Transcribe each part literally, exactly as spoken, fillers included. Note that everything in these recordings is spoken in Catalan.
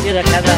Era cada...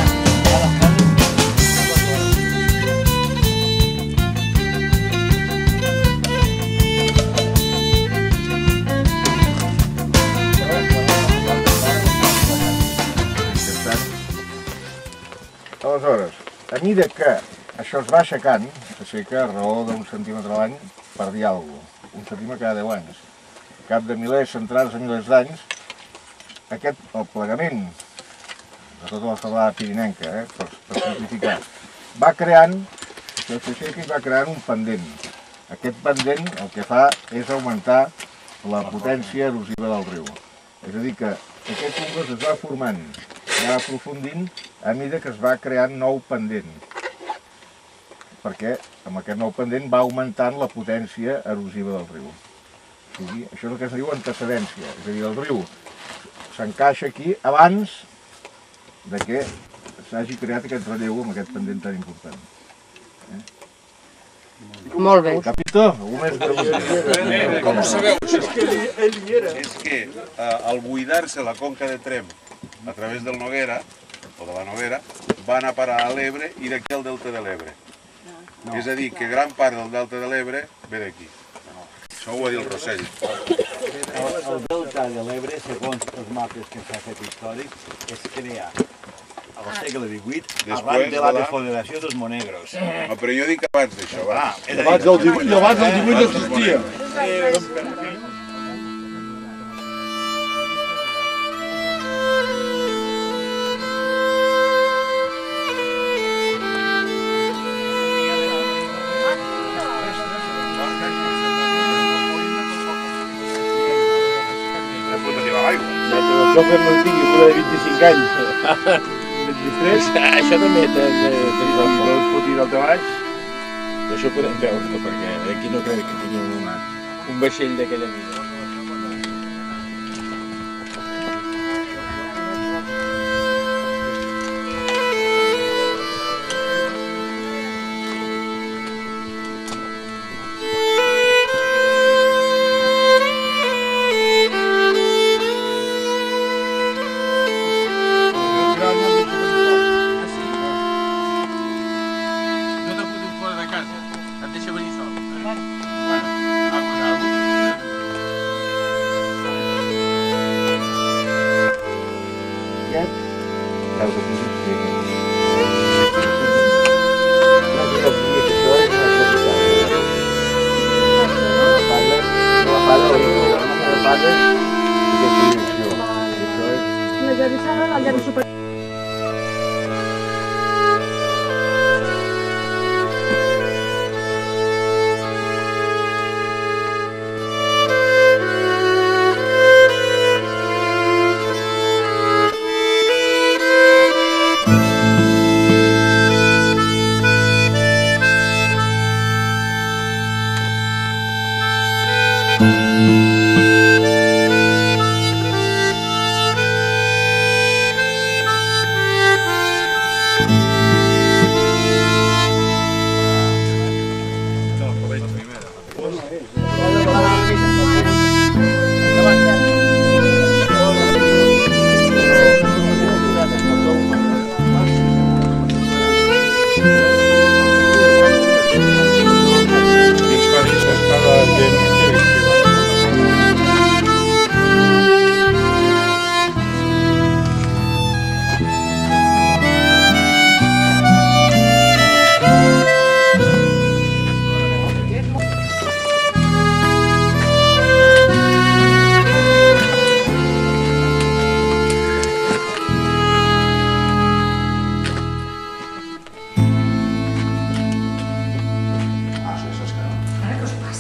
Aleshores, a mesura que això es va aixecant, s'aixeca a raó d'un centímetre a l'any per dir alguna cosa, un centímetre cada deu anys. Cap de milers, centenars de milers d'anys, aquest, el plegament de tota la serralada pirinenca, eh, per, per simplificar, va creant, això s'aixeca i va creant un pendent. Aquest pendent el que fa és augmentar la potència erosiva del riu. És a dir, que aquest ungles es va formant i va aprofundint a mesura que es va creant nou pendent. Perquè amb aquest nou pendent va augmentant la potència erosiva del riu. O sigui, això és el que es diu antecedència. És a dir, el riu s'encaixa aquí abans de que s'hagi creat aquest relleu amb aquest pendent tan important. Eh? Molt bé. Capitó, algú més de... Com ho sabeu? És que ell hi era. És que al buidar-se la conca de Tremp a través del Noguera, o de la Noguera, va anar a parar a l'Ebre i d'aquí al delta de l'Ebre. És a dir, que gran part del delta de l'Ebre ve d'aquí. Això ho va dir el Rossell. El delta de l'Ebre, segons els mapes que s'ha fet històrics, es crea al segle divuit, abans de la defoderació dels monegros. No, però jo dic abans d'això, abans. Abans del divuit no existia. El xòfer no en tingui una de vint-i-cinc anys. vint-i-tres? Això també té... I no es pot ir al treball? Això ho podem veure, perquè aquí no crec que tinguin un vaixell d'aquella mida.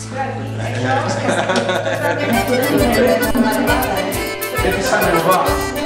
Che ti sa meno va?